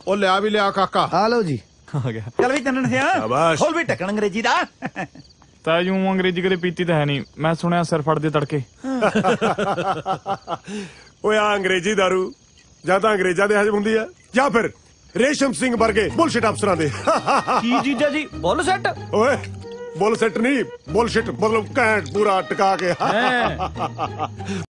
ਉਹ ਲਿਆ ਵੀ ਲਿਆ ਕਾਕਾ। ਆ ਲਓ ਜੀ। ਆ ਗਿਆ। ਚੱਲ ਵੀ ਤੰਨਣ ਸਿਆ ਸ਼ਾਬਾਸ਼। ਖੋਲ ਵੀ ਢੱਕਣ ਅੰਗਰੇਜ਼ੀ ਦਾ। ਤਾਂ ਜੂੰ ਅੰਗਰੇਜ਼ੀ ਕਦੇ ਪੀਤੀ ਤਾਂ ਹੈ ਨਹੀਂ, ਮੈਂ ਸੁਣਿਆ ਸਿਰ ਫੜਦੇ ਤੜਕੇ। ਓਏ ਆ ਅੰਗਰੇਜ਼ੀ ਦਾਰੂ ਜਾਂ ਤਾਂ ਅੰਗਰੇਜ਼ਾਂ ਦੇ ਹਜਮ ਹੁੰਦੀ ਆ ਜਾਂ ਫਿਰ ਰੇਸ਼ਮ ਸਿੰਘ ਵਰਗੇ ਬੁਲਸ਼ਿਟ ਅਫਸਰਾਂ ਦੇ। ਕੀ ਜੀਜਾ ਜੀ ਬੁੱਲ ਸੈੱਟ? ਓਏ ਬੁਲਸ਼ਿਟ ਨਹੀਂ, ਬੁਲਸ਼ਿਟ ਮਤਲਬ ਘੈਂਟ ਪੂਰਾ ਟਿਕਾ ਕੇ।